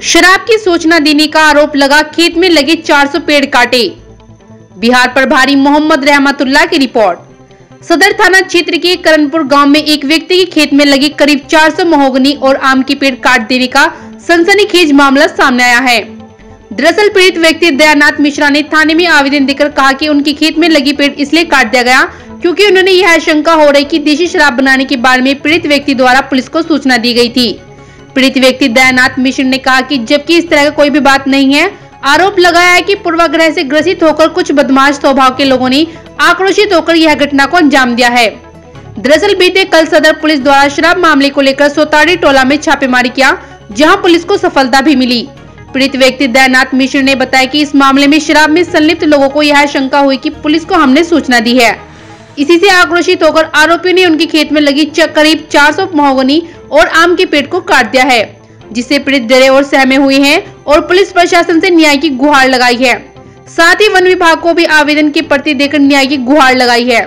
शराब की सूचना देने का आरोप लगा, खेत में लगे 400 पेड़ काटे। बिहार प्रभारी मोहम्मद रहमतुल्लाह की रिपोर्ट। सदर थाना क्षेत्र के करणपुर गांव में एक व्यक्ति के खेत में लगे करीब 400 महोगनी और आम के पेड़ काट देने का सनसनीखेज मामला सामने आया है। दरअसल पीड़ित व्यक्ति दयानाथ मिश्रा ने थाने में आवेदन देकर कहा कि उनके खेत में लगी पेड़ इसलिए काट दिया गया क्योंकि उन्होंने यह आशंका हो रही कि देशी शराब बनाने के बारे में पीड़ित व्यक्ति द्वारा पुलिस को सूचना दी गई थी। पीड़ित व्यक्ति दयानाथ मिश्र ने कहा कि जबकि इस तरह का कोई भी बात नहीं है। आरोप लगाया है कि पूर्वाग्रह से ग्रसित होकर कुछ बदमाश स्वभाव के लोगों ने आक्रोशित होकर यह घटना को अंजाम दिया है। दरअसल बीते कल सदर पुलिस द्वारा शराब मामले को लेकर सोताड़ी टोला में छापेमारी किया, जहां पुलिस को सफलता भी मिली। पीड़ित व्यक्ति दयानाथ मिश्र ने बताया कि इस मामले में शराब में संलिप्त लोगों को यह शंका हुई कि पुलिस को हमने सूचना दी है। इसी से आक्रोशित होकर आरोपी ने उनके खेत में लगी करीब 400 महोगनी और आम के पेड़ को काट दिया है, जिससे पीड़ित डरे और सहमे हुए हैं और पुलिस प्रशासन से न्याय की गुहार लगाई है। साथ ही वन विभाग को भी आवेदन की प्रति देकर न्याय की गुहार लगाई है।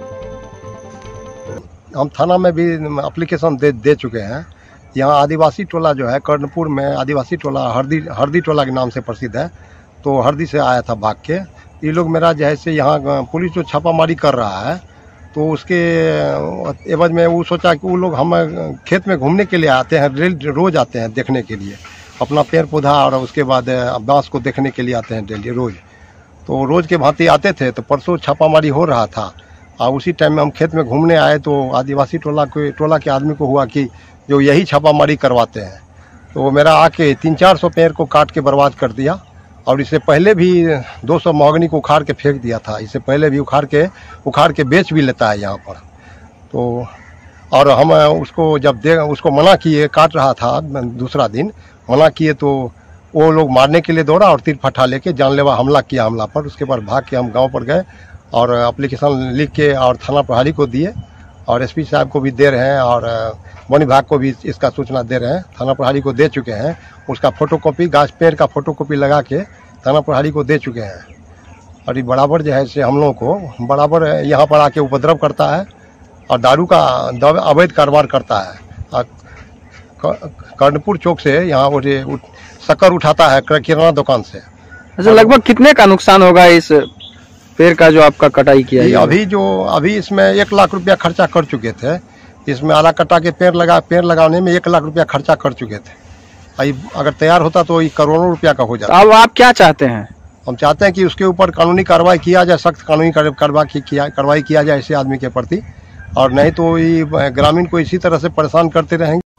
हम थाना में भी एप्लीकेशन दे चुके हैं। यहाँ आदिवासी टोला जो है कर्णपुर में, आदिवासी टोला हरदी टोला के नाम से प्रसिद्ध है, तो हरदी से आया था भाग के। ये लोग मेरा जैसे यहाँ पुलिस जो छापामारी कर रहा है तो उसके एवज में वो सोचा कि वो लोग हम खेत में घूमने के लिए आते हैं, रोज आते हैं देखने के लिए, अपना पेड़ पौधा और उसके बाद बांस को देखने के लिए आते हैं डेली रोज। तो रोज के भांति आते थे, तो परसों छापामारी हो रहा था और उसी टाइम में हम खेत में घूमने आए तो आदिवासी टोला के आदमी को हुआ कि जो यही छापामारी करवाते हैं, तो मेरा आके 300-400 पेड़ को काट के बर्बाद कर दिया। और इससे पहले भी 200 महोगनी को उखाड़ के फेंक दिया था। इससे पहले भी उखाड़ के बेच भी लेता है यहाँ पर। तो और हम उसको जब उसको मना किए, काट रहा था दूसरा दिन मना किए, तो वो लोग मारने के लिए दौड़ा और तीर फटा लेके जानलेवा हमला किया हमला पर। उसके बाद भाग के हम गांव पर गए और एप्लीकेशन लिख के और थाना प्रभारी को दिए और एसपी साहब को भी दे रहे हैं और वन विभाग को भी इसका सूचना दे रहे हैं। थाना प्रभारी को दे चुके हैं, उसका फोटोकॉपी गाछ पेड़ का फोटोकॉपी लगा के थाना प्रभारी को दे चुके हैं। और ये बराबर जो है से हम लोगों को बराबर यहाँ पर आके उपद्रव करता है और दारू का अवैध कारोबार करता है। कर्णपुर चौक से यहाँ वो शक्कर उठाता है किराना दुकान से। अच्छा, लगभग कितने का नुकसान होगा इस पेड़ का जो आपका कटाई किया है? अभी इसमें 1 लाख रुपया खर्चा कर चुके थे। इसमें आला कटा के पेड़ लगाने में 1 लाख रुपया खर्चा कर चुके थे। अगर तैयार होता तो ये करोड़ों रुपया का हो जाता। अब आप क्या चाहते हैं? हम चाहते हैं कि उसके ऊपर कानूनी कार्रवाई किया जाए, सख्त कानूनी कार्रवाई किया जाए ऐसे आदमी के प्रति, और नहीं तो ये ग्रामीण को इसी तरह से परेशान करते रहेंगे।